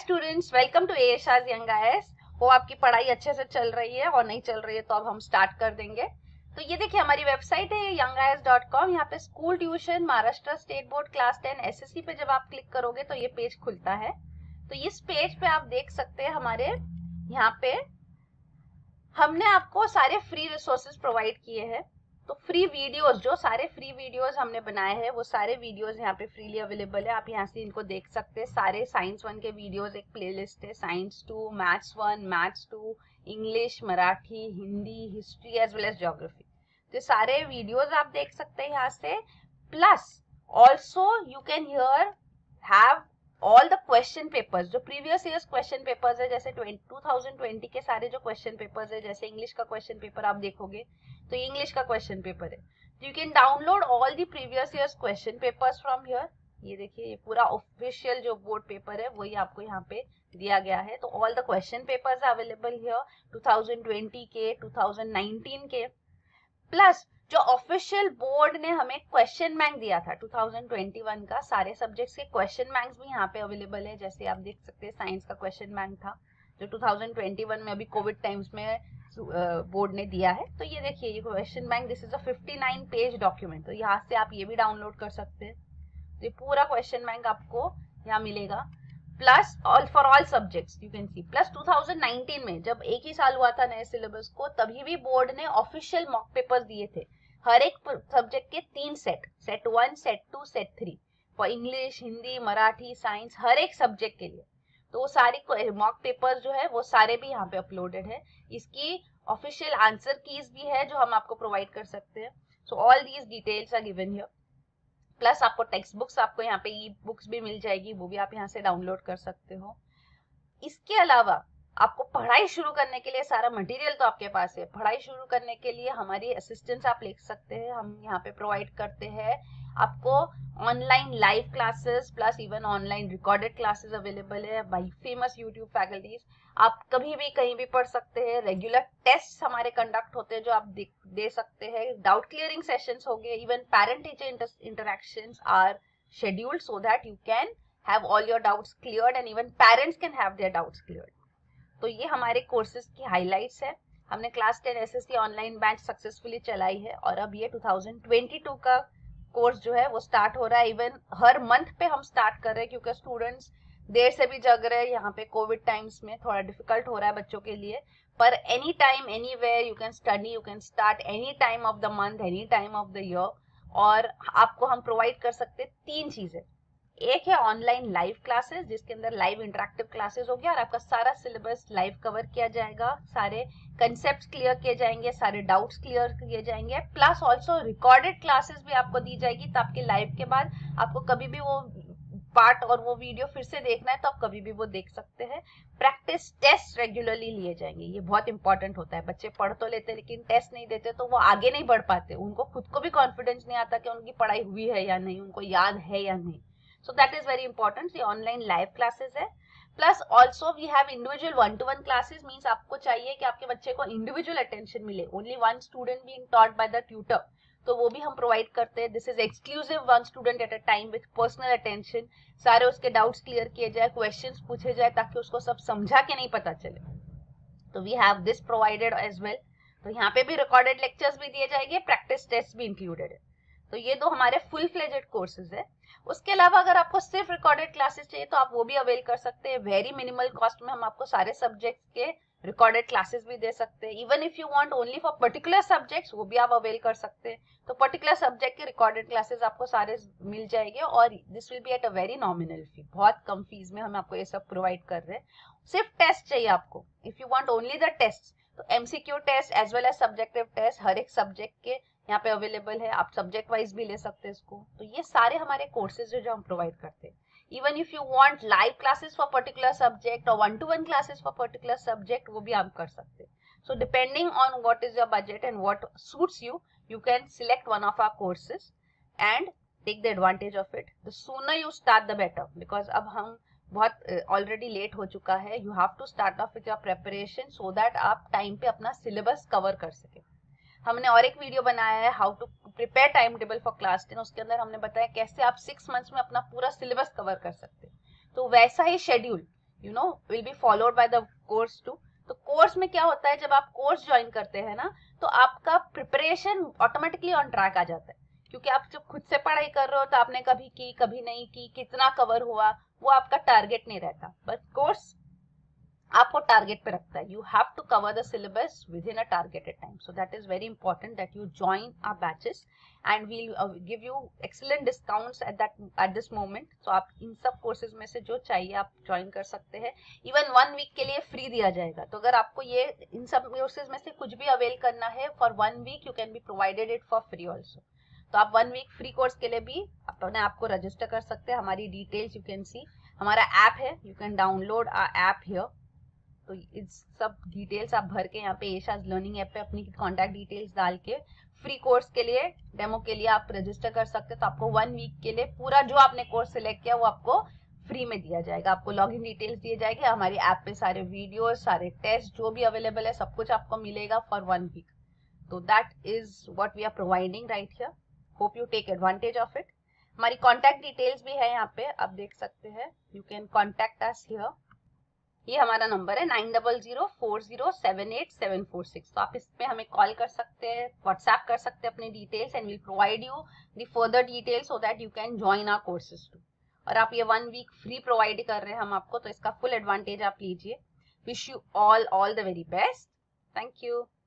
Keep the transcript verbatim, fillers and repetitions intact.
Students, welcome to एएशआर young IAS. वो आपकी पढ़ाई अच्छे से चल रही है और नहीं चल रही है तो अब हम स्टार्ट कर देंगे। तो ये देखिए हमारी वेबसाइट है young I A S dot com. यहाँ पे school tuition Maharashtra state board class ten SSC पे जब आप क्लिक करोगे तो ये पेज खुलता है। तो इस पेज पे आप देख सकते हैं हमारे यहाँ पे हमने आपको सारे फ्री रिसोर्सेज प्रोवाइड किए हैं। तो फ्री वीडियोस, जो सारे फ्री वीडियोस हमने बनाए हैं वो सारे वीडियोस यहाँ पे फ्रीली अवेलेबल है। आप यहाँ से इनको देख सकते हैं। सारे साइंस वन के वीडियोस एक प्लेलिस्ट है, science two, maths one, maths two, English, Marathi, Hindi, history as well as geography. तो सारे वीडियोस आप देख सकते हैं यहाँ से। Plus also you can here have all the question papers, जो प्रीवियस ईयर्स क्वेश्चन पेपर्स है, जैसे टू थाउजेंड ट्वेंटी के सारे जो क्वेश्चन पेपर्स है, जैसे इंग्लिश का क्वेश्चन पेपर आप देखोगे तो ये इंग्लिश का क्वेश्चन पेपर है। You can download all the previous years question papers from here. ये देखिए ये पूरा ऑफिशियल जो बोर्ड पेपर है वही आपको यहाँ पे दिया गया है। तो all the question papers available here two thousand twenty के, टू थाउजेंड नाइनटीन के। प्लस जो ऑफिशियल बोर्ड ने हमें क्वेश्चन बैंक दिया था टू थाउजेंड ट्वेंटी वन का, सारे सब्जेक्ट्स के क्वेश्चन बैंक्स भी यहाँ पे अवेलेबल है। जैसे आप देख सकते हैं साइंस का क्वेश्चन बैंक था जो टू थाउजेंड ट्वेंटी वन में अभी कोविड टाइम्स में बोर्ड ने दिया है। तो ये देखिए ये question bank, this is a fifty nine page document. तो यहाँ से आप ये भी डाउनलोड कर सकते हैं। तो ये पूरा क्वेश्चन बैंक आपको यहाँ मिलेगा। Plus all for all subjects you can see. Plus two thousand nineteen में जब एक ही साल हुआ था नए सिलेबस को, तभी भी बोर्ड ने ऑफिशियल मॉक पेपर्स दिए थे हर एक सब्जेक्ट के तीन set, set one, set two, set three, for English, Hindi, Marathi, science, हर एक सब्जेक्ट के लिए। तो वो सारी मॉक पेपर्स जो है वो सारे भी यहाँ पे अपलोडेड है। इसकी ऑफिशियल आंसर कीज भी है जो हम आपको प्रोवाइड कर सकते हैं। So all these details are given here. Plus आपको टेक्स्ट बुक्स, आपको यहाँ पे ई बुक्स भी मिल जाएगी, वो भी आप यहाँ से डाउनलोड कर सकते हो। इसके अलावा आपको पढ़ाई शुरू करने के लिए सारा मटेरियल तो आपके पास है। पढ़ाई शुरू करने के लिए हमारी असिस्टेंस आप ले सकते हैं, हम यहाँ पे प्रोवाइड करते हैं आपको online live classes, plus even online recorded classes available है बाय फेमस यूट्यूब फैकल्टीज। आप कभी भी कहीं भी पढ़ सकते हैं। रेगुलर टेस्ट हमारे कंडक्ट होते हैं जो आप दे, दे सकते हैं। डाउट क्लियरिंग सेशंस हो गए, even parent teacher interactions are scheduled so that you can have all your doubts cleared and even parents can have their doubts cleared. तो ये हमारे कोर्सेज की हाइलाइट्स है। हमने class ten SSC online batch successfully चलाई है और अब ये टू थाउजेंड ट्वेंटी टू का कोर्स जो है वो स्टार्ट हो रहा है। इवन हर मंथ पे हम स्टार्ट कर रहे हैं क्योंकि स्टूडेंट्स देर से भी जग रहे हैं। यहाँ पे कोविड टाइम्स में थोड़ा डिफिकल्ट हो रहा है बच्चों के लिए, पर any time anywhere you can study, you can start any time of the month, any time of the year. और आपको हम प्रोवाइड कर सकते हैं तीन चीजें। एक है ऑनलाइन लाइव क्लासेस जिसके अंदर लाइव इंटरेक्टिव क्लासेस हो गया और आपका सारा सिलेबस लाइव कवर किया जाएगा, सारे कंसेप्ट क्लियर किए जाएंगे, सारे डाउट्स क्लियर किए जाएंगे। प्लस ऑल्सो रिकॉर्डेड क्लासेस भी आपको दी जाएगी, तो आपके लाइव के बाद आपको कभी भी वो पार्ट और वो वीडियो फिर से देखना है तो आप कभी भी वो देख सकते हैं। प्रैक्टिस टेस्ट रेगुलरली लिए जाएंगे, ये बहुत इंपॉर्टेंट होता है। बच्चे पढ़ तो लेते लेकिन टेस्ट नहीं देते तो वो आगे नहीं बढ़ पाते, उनको खुद को भी कॉन्फिडेंस नहीं आता कि उनकी पढ़ाई हुई है या नहीं, उनको याद है या नहीं। So that is very important. ये ऑनलाइन लाइव क्लासेस है। Plus also we have individual one to one classes, means आपको चाहिए कि आपके बच्चे को इंडिविजुअल अटेंशन मिले, only one student being taught by the tutor, तो वो भी हम प्रोवाइड करते हैं। This is exclusive, one student at a time with personal attention. सारे उसके डाउट्स क्लियर किए जाए, क्वेश्चंस पूछे जाए ताकि उसको सब समझा के नहीं पता चले। तो we have this provided as well. तो यहाँ पे भी रिकॉर्डेड लेक्चर्स भी दिए जाएंगे, प्रैक्टिस टेस्ट भी इंक्लूडेड है। तो ये दो हमारे फुल फ्लेजेड कोर्सेज है। उसके अलावा अगर आपको सिर्फ रिकॉर्डेड क्लासेस चाहिए तो आप वो भी अवेल कर सकते हैं। वेरी मिनिमल कॉस्ट में हम आपको सारे सब्जेक्ट्स के रिकॉर्डेड क्लासेस भी दे सकते हैं। Even if you want only for particular subjects वो भी आप अवेल कर सकते हैं। तो पर्टिकुलर सब्जेक्ट के रिकॉर्डेड क्लासेस आपको सारे मिल जाएंगे और this will be at a very nominal fee. बहुत कम फीस में हम आपको ये सब प्रोवाइड कर रहे हैं। सिर्फ टेस्ट चाहिए आपको, if you want only the test, तो MCQ test as well as subjective test हर एक सब्जेक्ट के यहाँ पे अवेलेबल है। आप सब्जेक्ट वाइज भी ले सकते हैं इसको। तो ये सारे हमारे कोर्सेज जो हम प्रोवाइड करते हैं। Even if you want live classes for particular subject और one to one classes for particular subject वो भी आप कर सकते हैं। So depending on what is your budget and what suits you, you can select one of our courses and take the advantage of it. The sooner you start the better, because अब हम बहुत already uh, late हो चुका है। You have to start off with your preparation so that आप time पे अपना syllabus cover कर सके। हमने और एक वीडियो बनाया है how to prepare time table for class ten, उसके अंदर हमने बताया कैसे आप सिक्स मंथ्स में अपना पूरा सिलेबस कवर कर सकते हैं। तो वैसा ही schedule you know will be followed by the course too. तो कोर्स में क्या होता है, जब आप कोर्स ज्वाइन करते हैं ना तो आपका प्रिपरेशन ऑटोमेटिकली ऑन ट्रैक आ जाता है, क्योंकि आप जब खुद से पढ़ाई कर रहे हो तो आपने कभी की कभी नहीं की, कितना कवर हुआ वो आपका टारगेट नहीं रहता, बस कोर्स आपको टारगेट पे रखता है। You have to cover the syllabus within a targeted time, so that is very important that you join our batches and we'll give you excellent discounts at that at this moment. So आप इन सब courses में से जो चाहिए आप join कर सकते हैं। इवन वन वीक के लिए फ्री दिया जाएगा, तो अगर आपको ये इन सब कोर्सेज में से कुछ भी अवेल करना है for one week, you can be provided it for free also. तो आप वन वीक फ्री कोर्स के लिए भी अपने आप को रजिस्टर कर सकते हैं। हमारी डिटेल्स यू कैन सी, हमारा ऐप है, you can download our app here. तो इस सब डिटेल्स आप भर के यहाँ पे एशाज लर्निंग ऐप पे अपनी कॉन्टैक्ट डिटेल्स डाल के फ्री कोर्स के लिए, डेमो के लिए आप रजिस्टर कर सकते हैं। तो आपको वन वीक के लिए पूरा जो आपने कोर्स सिलेक्ट किया वो आपको फ्री में दिया जाएगा। आपको लॉगिन डिटेल्स दिए जाएंगे, हमारी ऐप पे सारे वीडियो, सारे टेस्ट जो भी अवेलेबल है सब कुछ आपको मिलेगा फॉर वन वीक। तो that is what we are providing right here. Hope you take advantage of it. हमारी कॉन्टैक्ट डिटेल्स भी है यहाँ पे, आप देख सकते हैं। You can contact us here. ये हमारा नंबर है nine double zero four zero seven eight seven four six. तो आप इस पे हमें कॉल कर सकते हैं, व्हाट्सएप कर सकते हैं अपने details and will provide you the further details so that you can join our courses too. और आप ये वन वीक फ्री प्रोवाइड कर रहे हैं हम आपको, तो इसका फुल एडवांटेज आप लीजिए। Wish you all all the very best. Thank you.